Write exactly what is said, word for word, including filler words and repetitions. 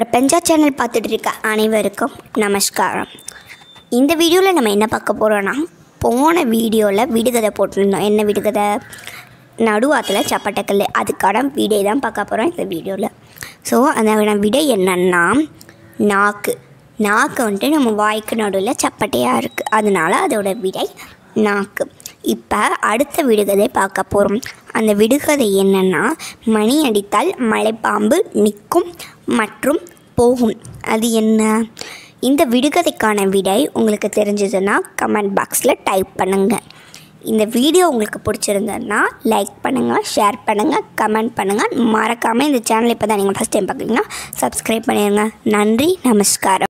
பிரபஞ்சா channel பார்த்துட்டு இருக்க அனைவருக்கும் நமஸ்காரம். இந்த வீடியோவில் நம்ம என்ன பார்க்க போகிறோன்னா, போன வீடியோவில் விடுகதை போட்டிருந்தோம். என்ன விடுகதை? நடுவாத்தில் சப்பட்டக்கல். அதுக்கான விடை தான் பார்க்க போகிறோம் இந்த வீடியோவில். ஸோ அந்த விடை என்னன்னா, நாக்கு. நாக்கு வந்துட்டு நம்ம வாய்க்கு நடுவில் சப்பட்டையாக இருக்குது, அதனால அதோட விடை நாக்கு. இப்போ அடுத்த விடுகதை பார்க்க போகிறோம். அந்த விடுகதை என்னென்னா, மணி அடித்தால் மலைப்பாம்பு நிற்கும் மற்றும் போகும். அது என்ன? இந்த விடுகதைக்கான விடை உங்களுக்கு தெரிஞ்சதுன்னா கமெண்ட் பாக்ஸில் டைப் பண்ணுங்கள். இந்த வீடியோ உங்களுக்கு பிடிச்சிருந்ததுன்னா லைக் பண்ணுங்கள், ஷேர் பண்ணுங்கள், கமெண்ட் பண்ணுங்கள். மறக்காமல் இந்த சேனல் இப்போ தான் நீங்கள் ஃபஸ்ட் டைம் பார்க்குறீங்கன்னா சப்ஸ்கிரைப் பண்ணிடுங்க. நன்றி, நமஸ்காரம்.